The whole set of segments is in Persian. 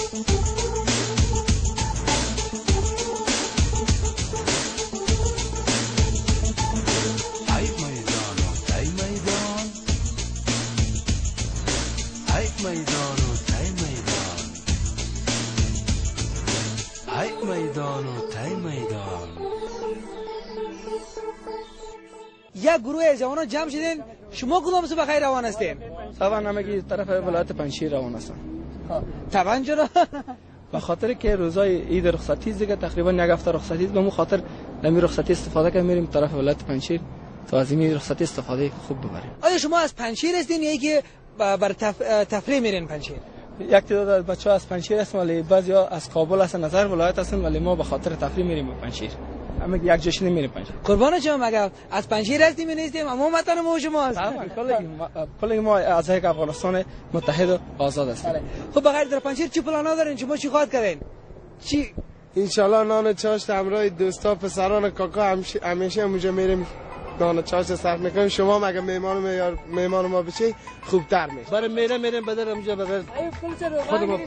یک گروه جوانان جمع شدین، شما کدام سو بخیر روان هستین؟ طبعا همگی طرف ولایت پنجشیر روان هستن. طبعا چرا؟ به خاطر که روزای عید رخصتی دیگه تقریبا یک هفته رخصتی است، به مو خاطر نمی رخصتی استفاده کنیم میریم طرف ولایت پنجشیر تا از این رخصتی استفاده خوب ببریم. آیا شما از پنجشیر هستین یا که بر تفریح میرین پنجشیر؟ یک تعداد از بچه‌ها از پنجشیر هستن ولی بعضیا از کابل هستن، نظر ولایت هستن، ولی ما به خاطر تفریح میریم پنجشیر. همه یک جشن میریم پنجشیر. قربان شما، مگه از پنجشیر هستیم یا نیستیم؟ اما وطن ما شماست. کل ما از افغانستان متحد و آزاد هستیم. خب بغیر در پنجشیر چی پلانا دارین؟ شما چی خواهد کردین؟ چی؟ ان شاء الله نان چاشت همراه دوستا پسران کاکا همیشه اونجا میریم نان چاشت صرف میکنیم. شما مگه میهمان ما بشی خوبتر میشه. برای میریم بدر اونجا بدر خودمون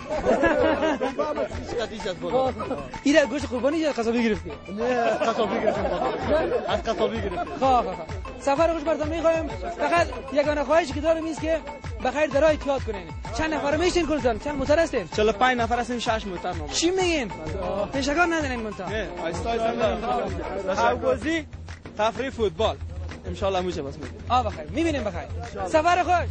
اینا گوشت قربانی یا قصابی گرفتی؟ نه قصابی گرفتیم. از قصابی گرفتیم. خواه سفر خوش براتون میخوایم. فقط یگانه خواهشی که دارم است که بخیر درای احتیاط کنین. چند نفر میشین کلتون؟ چند موتور هستین؟ 45 نفر هستیم، 6 موتور ما. چی میگین؟ پیشگار ندارین مونتا؟ نه آیستا بازی تفریح فوتبال ان شاء الله میشه. بس بخیر میبینیم. بخیر سفر خوش.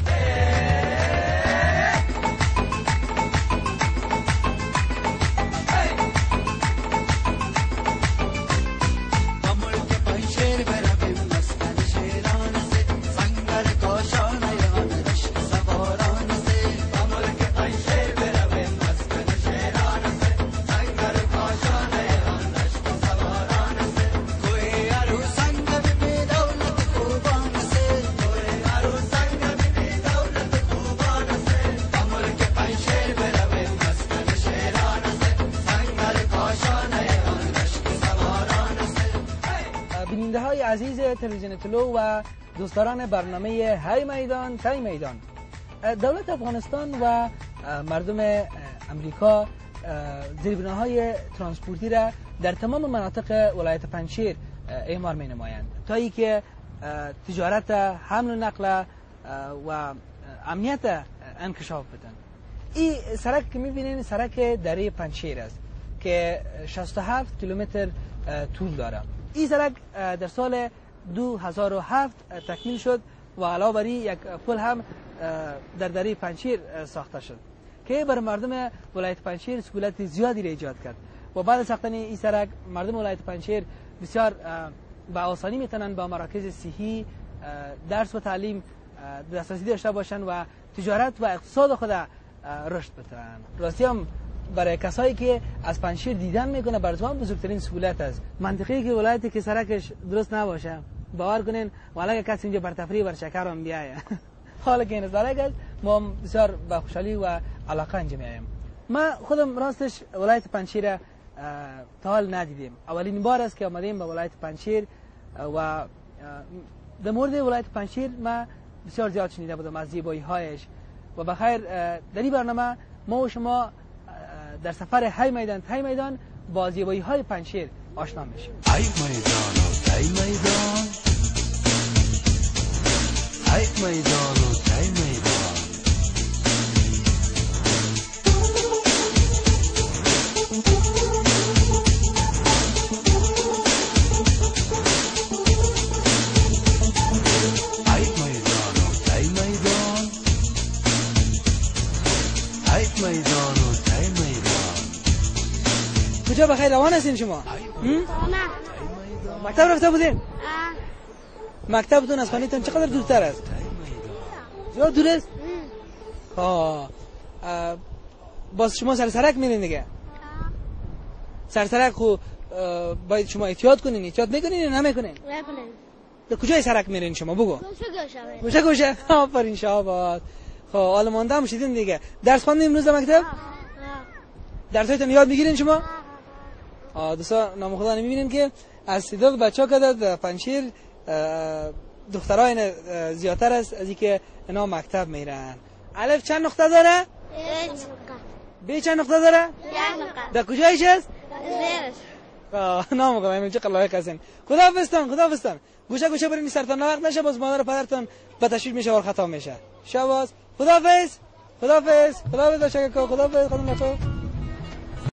بیننده‌های عزیز تلویزیون طلوع و دوستداران برنامه های میدان تای میدان، دولت افغانستان و مردم امریکا زیربناهای ترانسپورتی را در تمام مناطق ولایت پنجشیر اعمار می نمایند تا اینکه تجارت، حمل و نقل و امنیت انکشاف بدن. این سرک که می‌بینید سرک دره پنجشیر است که 67 کیلومتر طول داره. این سرک در سال 2007 تکمیل شد و علاوه بر یک پل هم در دره پنجشیر ساخته شد که بر مردم ولایت پنجشیر سهولت زیادی را ایجاد کرد و بعد از ساختن این سرک مردم ولایت پنجشیر بسیار با آسانی میتونن با مراکز صحی، درس و تعلیم دسترسی داشته باشند و تجارت و اقتصاد خود رشد بدن. راستی هم برای کسایی که از پنجشیر دیدن میکنه برای بزرگترین سهولت است. منطقی که ولایتی که سرکش درست نباشه باور کنین ولی کسی اینجا بر تفریح بر شکر هم بیایه. حالا که این سرک است ما بسیار با خوشحالی و علاقه اینجا میایم. ما خودم راستش ولایت پنجشیر تا حال ندیدیم. اولین بار است که آمدیم به ولایت پنجشیر و در مورد ولایت پنجشیر ما بسیار زیاد شنیده بودم از زیبایی‌هایش و بخیر در این برنامه ما و شما در سفر های میدان با زیبایی‌های پنجشیر آشنا میشیم. های میدان و های میدان، های میدان و های میدان. کجا بخیر روان هستین شما؟ مکتب رفته بودین؟ مکتبتون از خانه‌تون چقدر دورتر است؟ زیاد دور است؟ باز شما سرک میرین دیگه؟ سرک خو باید شما احتیاط کنین. احتیاط میکنین یا نمیکنین؟ میکنین. در کجای سرک میرین شما بگو؟ گوشه آفرین شاباد. خب حالا مانده هم شدین دیگه. درس خواندین امروز در مکتب؟ درسایتون یاد میگیرین شما؟ دوستا نام خدا نمیبینین که از تعداد بچه‌ها که در پنجشیر دخترای زیادتر است از اینکه اینا مکتب میرن. الف چند نقطه داره؟ بی چند نقطه داره؟ یک نقطه. در کجایش است؟ زیرش. نام میگم اینجا قلایق هستین. خداحافظتان. گوشه برین سرتان وقت نشه باز مادر پدرتان به تشویش میشه و خطا میشه. شباز. خداحافظ. خداحافظ. خداحافظ. خداحافظ خانم لطفا.